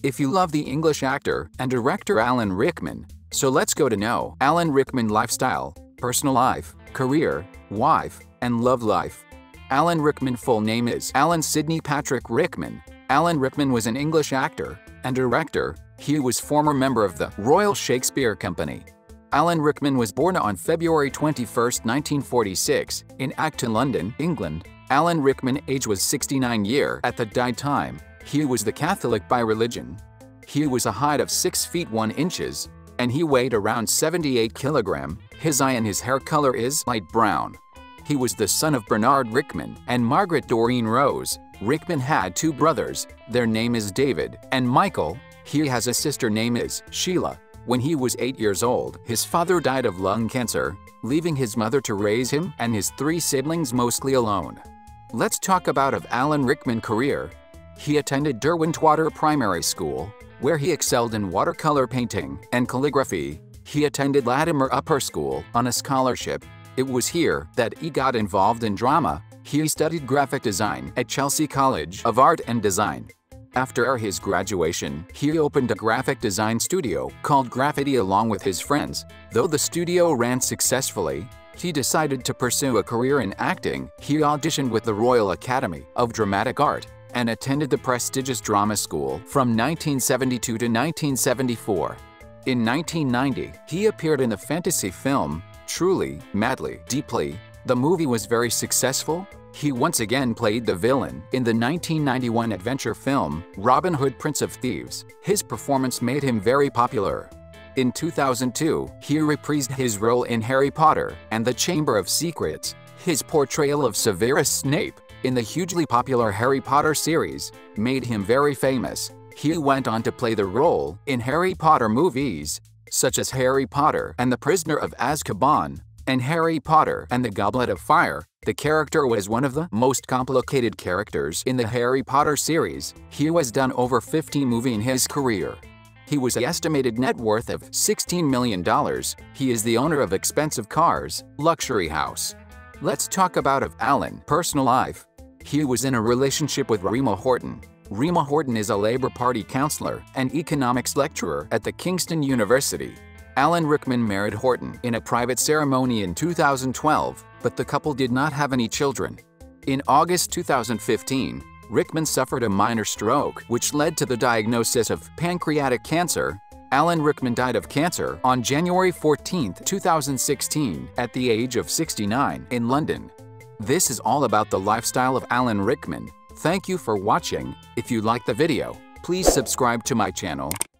if you love the English actor and director Alan Rickman. So let's go to know Alan Rickman lifestyle, personal life, career, wife, and love life. Alan Rickman full name is Alan Sidney Patrick Rickman. Alan Rickman was an English actor and director. He was former member of the Royal Shakespeare Company. Alan Rickman was born on February 21, 1946, in Acton, London, England. Alan Rickman age was 69 year at the died time. He was the Catholic by religion. He was a height of 6 feet 1 inches, and he weighed around 78 kilogram. His eye and his hair color is light brown. He was the son of Bernard Rickman and Margaret Doreen Rose. Rickman had 2 brothers. Their name is David and Michael. He has a sister name is Sheila. When he was 8 years old, his father died of lung cancer, leaving his mother to raise him and his 3 siblings mostly alone. Let's talk about Alan Rickman's career. He attended Derwentwater Primary School, where he excelled in watercolor painting and calligraphy. He attended Latimer Upper School on a scholarship. It was here that he got involved in drama. He studied graphic design at Chelsea College of Art and Design. After his graduation, he opened a graphic design studio called Graffiti along with his friends. Though the studio ran successfully, he decided to pursue a career in acting. He auditioned with the Royal Academy of Dramatic Art and attended the prestigious drama school from 1972 to 1974. In 1990, he appeared in the fantasy film Truly, Madly, Deeply. The movie was very successful. He once again played the villain in the 1991 adventure film Robin Hood, Prince of Thieves. His performance made him very popular. In 2002, he reprised his role in Harry Potter and the Chamber of Secrets. His portrayal of Severus Snape in the hugely popular Harry Potter series made him very famous. He went on to play the role in Harry Potter movies, such as Harry Potter and the Prisoner of Azkaban and Harry Potter and the Goblet of Fire. The character was one of the most complicated characters in the Harry Potter series. He has done over 50 movies in his career. He was an estimated net worth of $16 million. He is the owner of expensive cars, luxury house. Let's talk about Alan's personal life. He was in a relationship with Rima Horton. Rima Horton is a Labour Party counselor and economics lecturer at the Kingston University. Alan Rickman married Horton in a private ceremony in 2012, but the couple did not have any children. In August 2015, Rickman suffered a minor stroke, which led to the diagnosis of pancreatic cancer. Alan Rickman died of cancer on January 14, 2016, at the age of 69 in London. This is all about the lifestyle of Alan Rickman. Thank you for watching. If you like the video, please subscribe to my channel